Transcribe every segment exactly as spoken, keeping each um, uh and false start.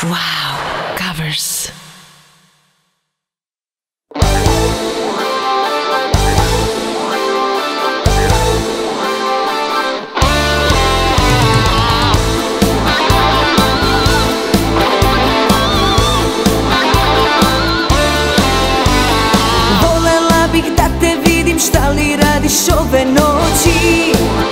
Wow, covers. Volela bih da te vidim, šta li radiš ove noći?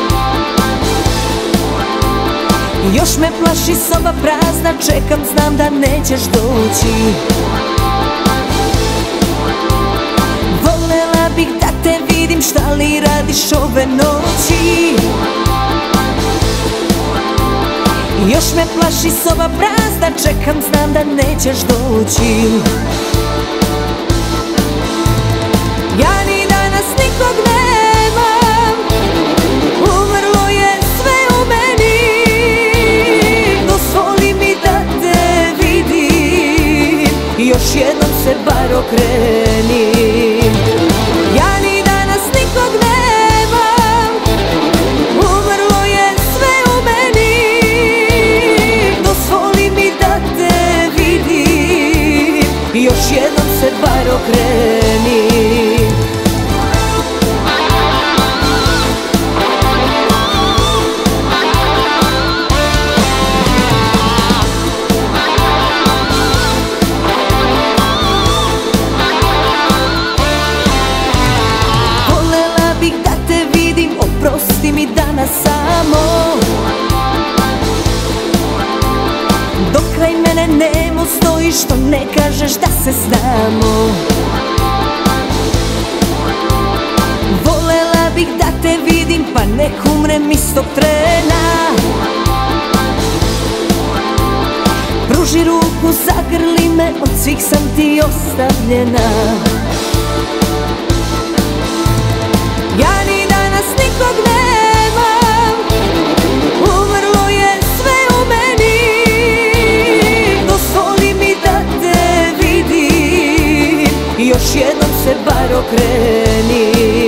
Još me plaši soba prazna, čekam, znam da nećeš doći. Volela bih da te vidim, šta li radiš ove noći? Još me plaši soba prazna, čekam, znam da nećeš doći. Ja ni danas nikog nemam, umrlo je sve u meni. Dozvoli mi da te vidim, još jednom se bar okreni. Ja ni danas nikog nemam, umrlo je sve u meni. Dozvoli mi da te vidim, još jednom se bar okreni. Oprosti mi danas samo, dok kraj mene nemo stojiš, što ne kažeš da se znamo. Volela bih da te vidim, pa nek umrem istog trena. Pruži ruku, zagrli me, od svih sam ti ostavljena. Ja ni danas nikog nemam, umrlo je sve u meni. Dozvoli mi da te vidim, još jednom se bar okreni.